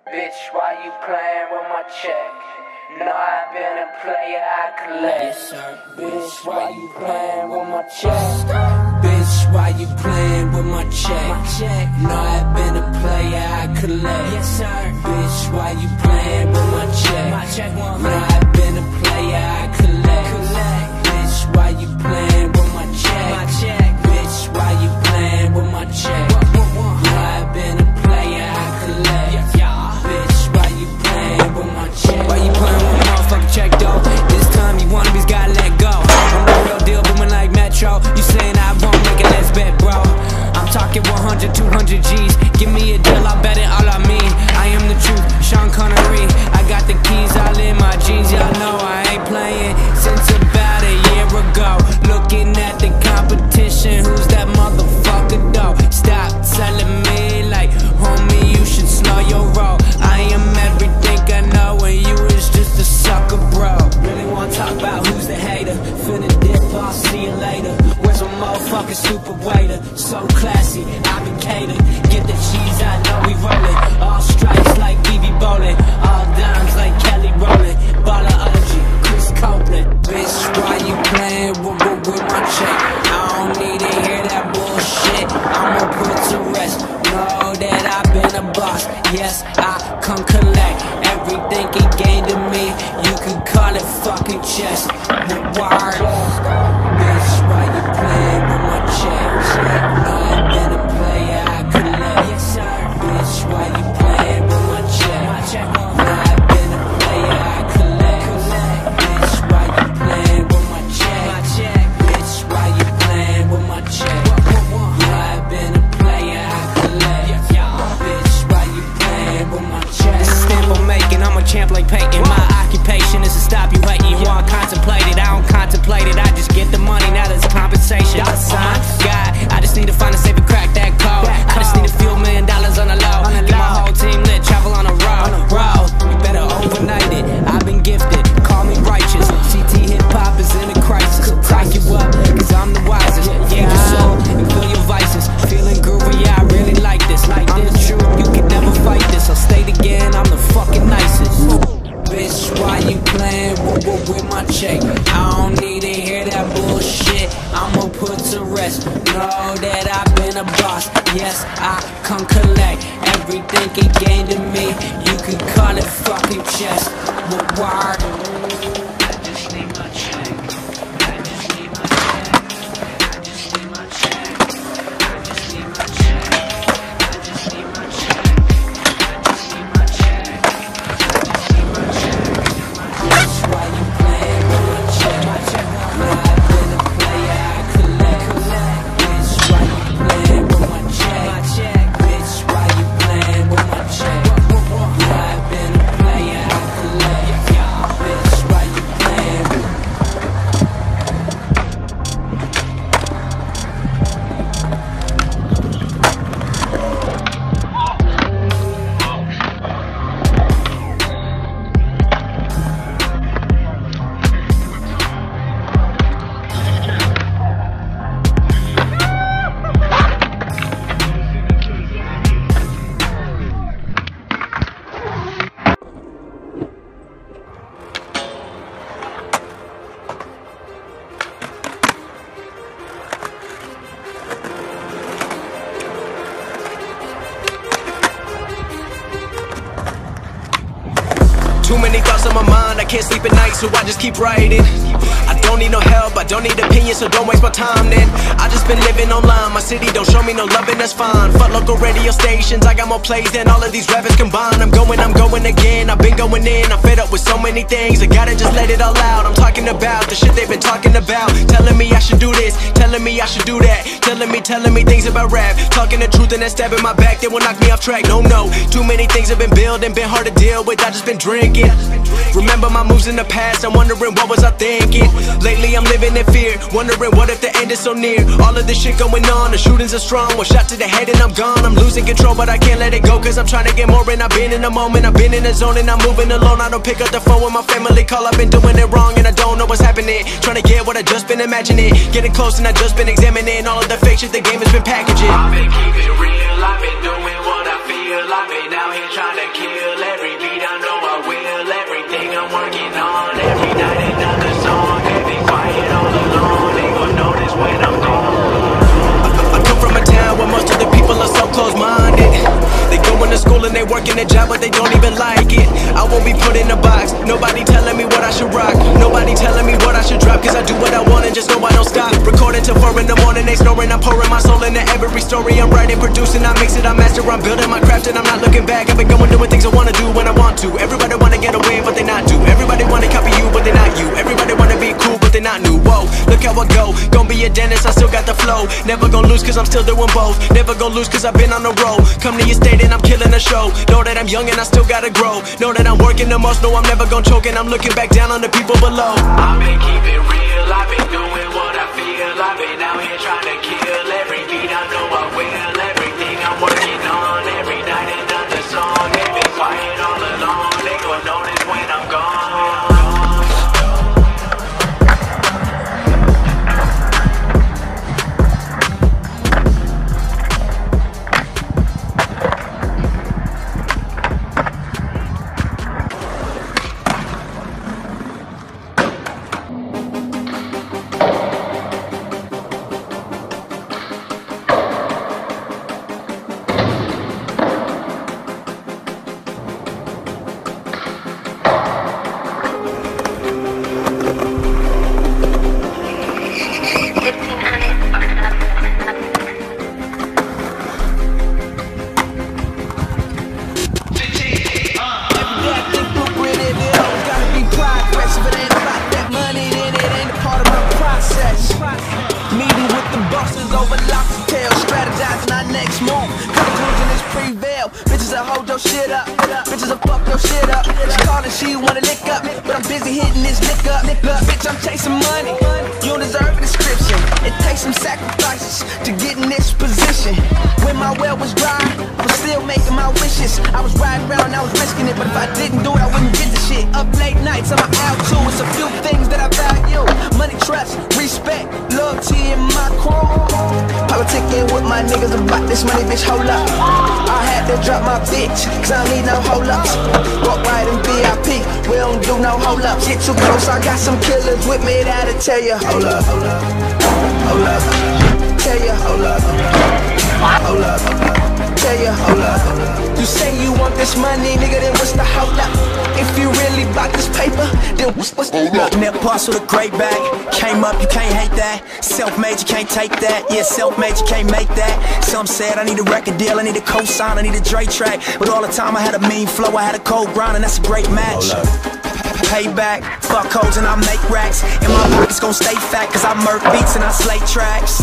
Bitch, why you playing with my check? No, I've been a player, I collect. Yes, sir. Bitch, why you playing with my check? Bitch, why you playing with my check? No, I've been a player, I collect. Yes, sir. Bitch, why you playing with my check? No, I've been a player, I collect. Bitch, why you playing with my check? Bitch, why you playing with my check? No, I've been a player, I collect. Bitch, why you playing with my check? Why you playing with my motherfucking check, though? This time you wannabes gotta let go. I'm the real deal, booming like Metro. You saying I won't make it, let's bet, bro. I'm talking 100, 200 G's. Give me a deal, I'll bet it all I mean. I am the truth, Sean Connery. I got the keys all in my jeans. Y'all know I ain't playing since about a year ago. Looking at the competition, who's that motherfucker, though? Stop telling me like, homie, you should slow your roll. I am everything I know, and you is just a sucker, bro. Really wanna talk about who's the hater? Finna dip, I'll see you later. Where's my motherfucking super waiter? So classy, I've been catered. Get the cheese, I know we rollin'. All stripes like BB bowling, all dimes like Kelly Rowland. Ballology, Chris Copeland. Bitch, why you playing with my check? I don't need to hear that bullshit. I'ma put to rest. Know that I've been a boss. Yes, I come collect everything he gained to me. You can call it fucking chess. Word. Bitch, why you playing with my check? No, I've been a player, I collect. Yes, sir. Bitch, why you playing with my check? No, I've been a player, I collect. Bitch, why you playing with my check? Bitch, why you playing with my check? No, I've been a player, I collect. Bitch, why you playing with my check? This is stamp I'm making, I'm a champ like Peyton. My occupation is to stop you hating. You want contemplated, I don't contemplate it. I just get the money, now there's compensation. God, I just need to find a safe to crack that code. I just need a few $1 million on the low. Get my whole team lit, travel on a road. You better overnight it, I've been gifted. Call me righteous, CT hip-hop is in a crisis. Crack you up, cause I'm the wisest. Feed your soul and feel your vices. Feeling groovy, yeah, I really like this. I'm the truth, you can never fight this. I'll state again, I'm the fucking nicest. Bitch, why you playing with my check? I don't need to hear that bullshit. I'ma put to rest. Know that I've been a boss. Yes, I come collect everything he gained to me. You can call it fucking chess. But why? I just need my check. I just need my check. I just need my check. I just need my check. I just need my check. I just need my check. Bitch, why you playing with my check? No, I've been a player, I collect. Bitch, why you playing with my check? Bitch, why you playing with my check? No, I've been a player, I collect. Bitch, why you playing with Too many thoughts on my mind, I can't sleep at night, so I just keep writing. I don't need no help, I don't need opinions, so don't waste my time then. I just been living online, my city don't show me no love and that's fine. Fuck local radio stations, I got more plays than all of these rappers combined. I'm going again, I've been going in, I'm fed up with so many things. I gotta just let it all out, I'm talking about the shit they've been talking about. Telling me I should do this, telling me I should do that. Telling me things about rap. Talking the truth and then stabbing my back, they will knock me off track. No, too many things have been building, been hard to deal with, I just been drinking. Remember my moves in the past, I'm wondering what was I thinking. Lately I'm living in fear, wondering what if the end is so near. All of this shit going on, the shootings are strong. One shot to the head and I'm gone. I'm losing control but I can't let it go, cause I'm trying to get more. And I've been in the moment, I've been in the zone, and I'm moving alone. I don't pick up the phone when my family call, I've been doing it wrong and I don't know what's happening. Trying to get what I just been imagining, getting close and I just been examining all of the fake shit the game has been packaging. I've been keeping it real, I've been doing what I feel. I've been out here trying to kill they working a job but they don't even like it. I won't be put in a box, nobody telling me what I should rock, nobody telling me what I should drop, cause I do what I want and just know I don't stop. Recording till 4 in the morning, they snoring, I'm pouring my soul into every story. I'm writing, producing, I mix it, I master, I'm building my craft and I'm not looking back. I've been going doing things I wanna do when I want to. Everybody wanna get away but they not do. Everybody wanna copy you but they not you. Everybody wanna be cool but they not new. Whoa, look how I go, gonna be a dentist, I still got the flow. Never gonna lose cause I'm still doing both. Never gonna lose cause I've been on the road. Come to your state and I'm killing the show. Know that I'm young and I still gotta grow. Know that I'm working the most, know I'm never gonna choke. And I'm looking back down on the people below. I've been keeping real, I've been doing what I feel. I've been out here trying to kill every beat, I know I will. Everything I'm working on, every night another song. They've been quiet all along, they gon' notice when I'm gone. Shit up, bitches will fuck your shit up. She callin', she wanna lick up, but I'm busy hitting this lick up. Look, bitch, I'm chasing money. You don't deserve a description. It takes some sacrifices to get in this position. When my well was dry, I was still making my wishes. I was riding around, I was risking it, but if I didn't do it, I wouldn't get the shit. Up late nights, I'm out too. It's a few things that I value: money, trust, respect, loyalty, and my crew. Politicking with my niggas about this money, bitch, hold up. I had to drop my bitch, cause I don't need no hold-ups. Walk right in VIP, we don't do no hold-ups. Get too close, I got some killers with me that'll tell you hold up, hold up, hold up. Tell you hold up, hold up, tell you hold up. You say you want this money, nigga, then what's the hold up? If you really bout this paper, then what's the hold up? Net parcel the great bag, came up, you can't hate that. Self-made, you can't take that. Yeah, self-made, you can't make that. Some said I need a record deal, I need a co-sign, I need a Dre track. But all the time I had a mean flow, I had a cold grind, and that's a great match. Payback, fuck hoes and I make racks. And my pockets gon' stay fat, cause I murk beats and I slay tracks.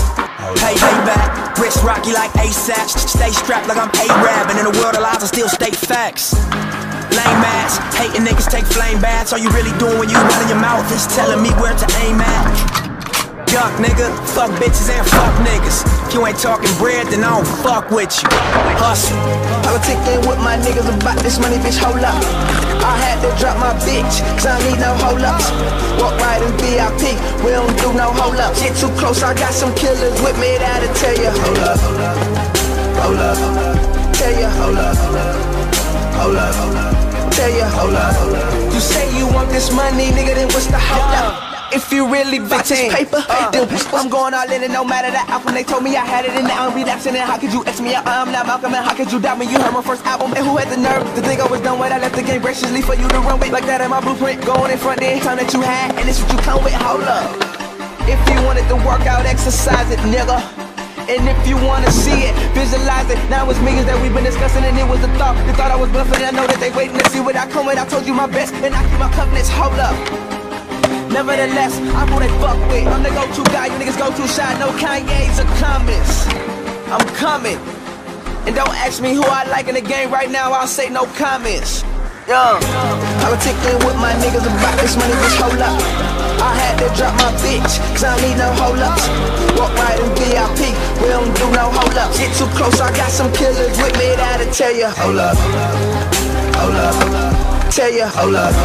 Payback, wrist rocky like ASAP. Stay strapped like I'm A-Rab, and in a world of lies I still state facts. Lame ass, hating niggas take flame baths. All you really doing when you running your mouth is telling me where to aim at. Duck nigga, fuck bitches and fuck niggas. If you ain't talking bread, then I don't fuck with you. Hustle. Politicking with my niggas about this money, bitch, hold up. I had to drop my bitch, cause I don't need no hold-ups. Walk right in VIP, we don't do no hold-ups. Get too close, I got some killers with me that'll tell you hold up, hold up, hold up, hold up. Tell you hold up, hold up, hold up, hold up. Tell you hold up, hold up. You say you want this money, nigga, then what's the hold up? If you really bout this paper, then I'm going all in, and no matter the outcome. They told me I had it and now I'm relapsing. And how could you X me out? I'm not Malcolm, and how could you doubt me? You heard my first album, and who had the nerve to think I was done with? I left the game graciously for you to run with. Like that in my blueprint, going in front, then time that you had, and it's what you come with, hold up. If you wanted to work out, exercise it, nigga. And if you wanna see it, visualize it. Now it's millions that we've been discussing, and it was a thought. They thought I was bluffing, and I know that they waiting to see what I come with. I told you my best, and I keep my covenants, hold up. Nevertheless, I'm who they fuck with. I'm the go-to guy, you niggas go too shy. No Kanye's or comments. I'm coming. And don't ask me who I like in the game right now, I'll say no comments. Young. Politicking with my niggas about this money, bitch, hold up. I had to drop my bitch, cause I don't need no hold-ups. Walk right in VIP, we don't do no hold-ups. Get too close, I got some killers with me that'll tell you hold up, hold up, hold up. Tell you hold up,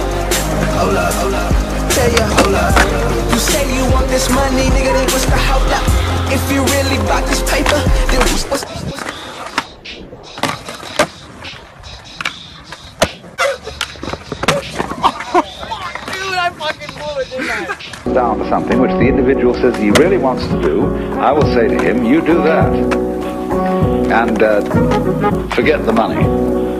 hold up, hold up. Tell you hold up. You say you want this money, nigga, then what's the hold up? If you really bout this paper, then what's down to something which the individual says he really wants to do, I will say to him, you do that, and forget the money.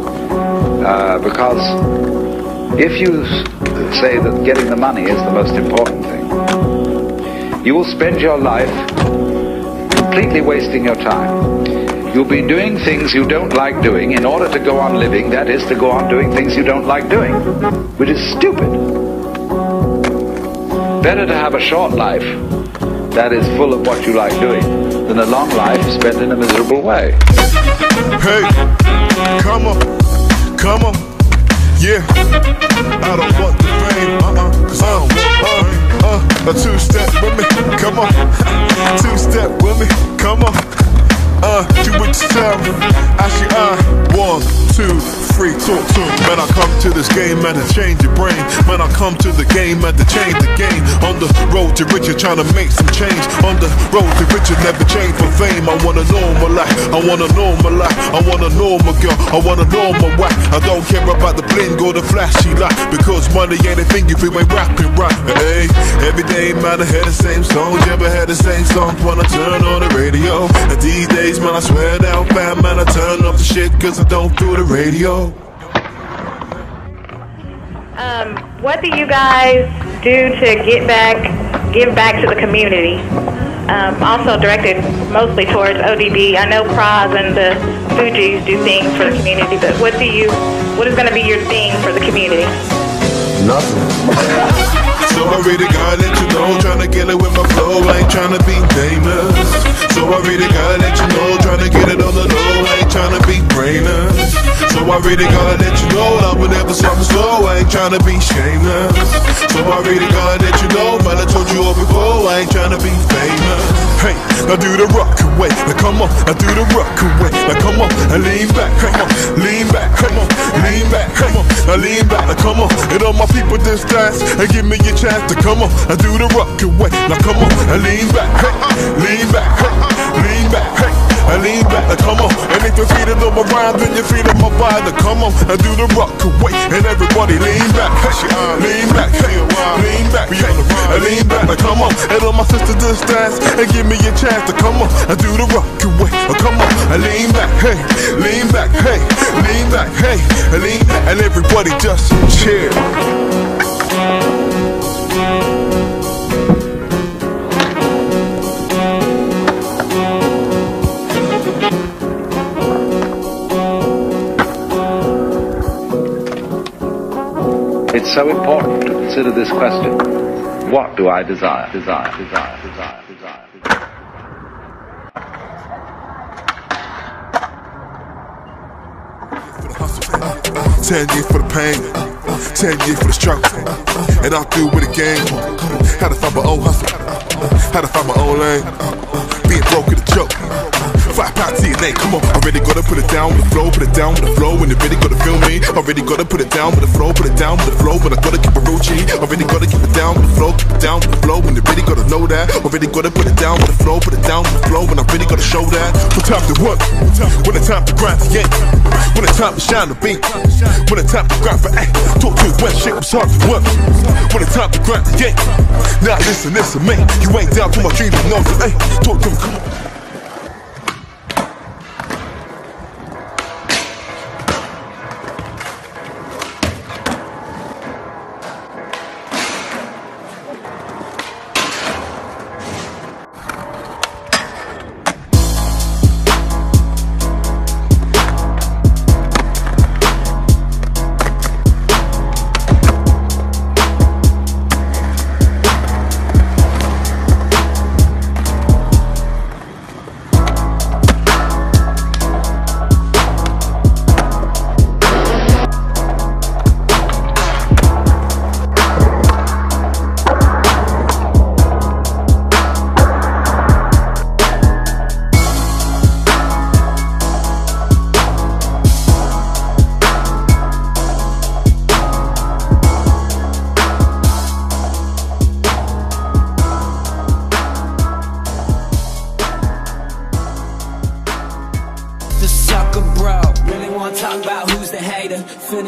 Because if you say that getting the money is the most important thing, you will spend your life completely wasting your time. You'll be doing things you don't like doing in order to go on living, that is, to go on doing things you don't like doing, which is stupid. Better to have a short life that is full of what you like doing than a long life spent in a miserable way. Hey, come on, yeah. I don't want the fame, cause I don't want a two-step with me, come on. Two-step with me, come on. Do what you tell me. Actually, 1, 2, 3, talk to me. Man, I come to this game, man, to change your brain. Man, I come to the game, man, to change the game. On the road to riches, trying to make some change. On the road to riches, never change for fame. I want a normal life, I want a normal life. I want a normal girl, I want a normal wife. I don't care about the bling or the flashy life, because money ain't a thing if you ain't rapping right. Hey, every day, man, I hear the same songs. You ever heard the same songs when I turn on the radio? And these days, man, I swear down bad, man, I turn off the shit cause I don't do the radio. What do you guys do to give back to the community? Also directed mostly towards ODB. I know Praz and the Fugees do things for the community, but what is going to be your thing for the community? Nothing. So I really gotta let you know, tryna get it with my flow, I ain't tryna be famous. So I really gotta let you know, tryna get it on the low, I ain't tryna be brainless. So I really gotta let you know, I would never something slow, I ain't tryna be shameless. So I really gotta let you know, man, I told you all before, I ain't tryna be famous. Hey, I do the rock away, now come on, I do the rock away, now come on, I lean back, come on, lean back, come on, lean back, come on, I lean back, now come on, and all my people just dance, and give me a chance to come on, I do the rock away, now come on, I lean back, hey, lean back, hey, lean back, hey, I lean back, now come on, and if you're feeling on my rhyme, then you're feeling my vibe, now come on, I do the rock away, and everybody lean back, hey, lean back, hey, lean back, hey, I lean back, now come on, and all my sisters just dance, and give me a chance to come on, I do the rock away, now come on, I lean back, hey, lean back, hey, lean back, hey, I lean back, and everybody just cheer. It's so important to consider this question. What do I desire? 10 years for the pain, 10 years for the struggle, and I'll do it again. How to find my own hustle, how to find my own lane. Being broke is a joke. 5 pounds DNA, come on. I really gotta put it down with the flow, put it down with the flow. And you really gotta feel me. I really gotta put it down with the flow, put it down with the flow. But I gotta keep it real G. I really gotta keep it down with the flow, keep it down with the flow. And you really gotta know that. I really gotta put it down with the flow, put it down with the flow. And I really gotta show that. When time to work, when it's time to grind for yank, when it's time to shine the beat, when it's time to grind for act. Talk to you when shit was hard to work. When it's time to grind for yank. Now listen to me. You ain't down for my dreams, you know that. Hey, talk to me, come on.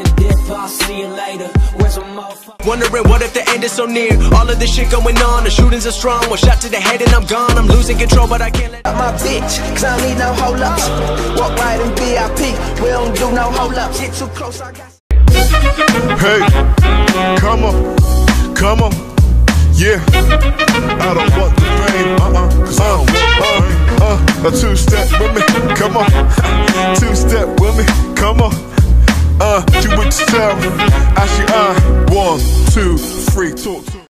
dip, I'll see you later. Where's my motherfucker? Wondering what if the end is so near. All of this shit going on, the shootings are strong. One shot to the head and I'm gone. I'm losing control, but I can't let My bitch, cause I don't need no hold ups. Walk right in VIP, we don't do no hold ups. Get too close, I got. Hey, come on, come on, yeah. I don't want the fame, cause I don't want fame. A two-step with me, come on. Two-step with me, come on. You would tell, actually 1, 2, 3, talk to